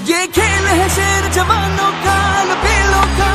ये खेल है शेर जवानों का, लपेलों का।